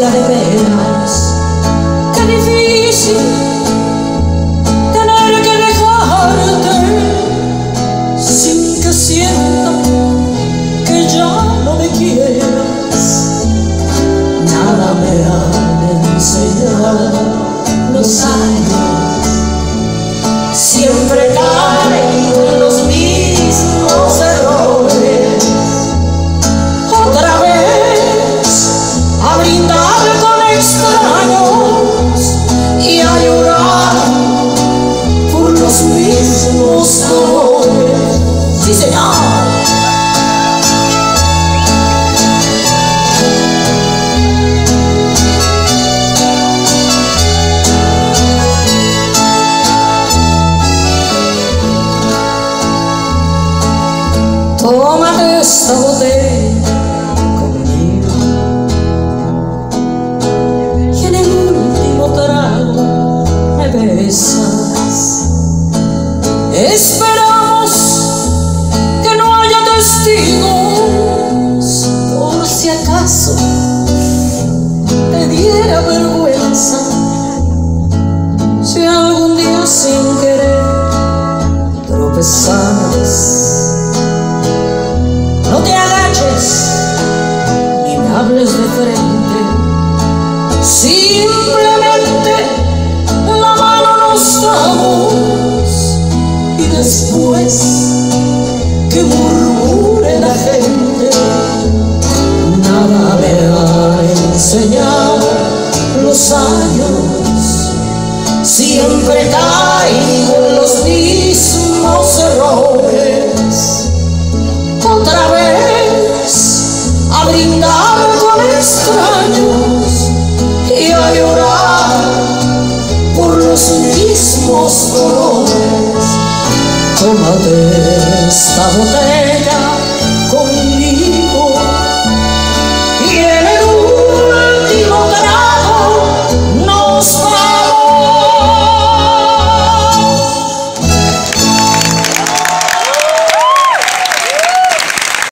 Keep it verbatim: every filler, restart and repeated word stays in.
vida de veras. Qué difícil tener que dejarte sin que sienta que ya no me quieras. Nada me han enseñado los años, siempre caigo en los mismos errores. Otra vez a brindar con extraños y a llorar por los mismos dolores. Sí, señor. Tómate esta botella conmigo y en el último trago me besas. Esperamos que no haya testigos por si acaso te diera vergüenza. Si algún día sin querer tropezamos, no te agaches ni me hables de frente, simplemente la mano nos damos y después que murmure la gente. Nada me ha enseñado los años, siempre caigo en los mismos errores.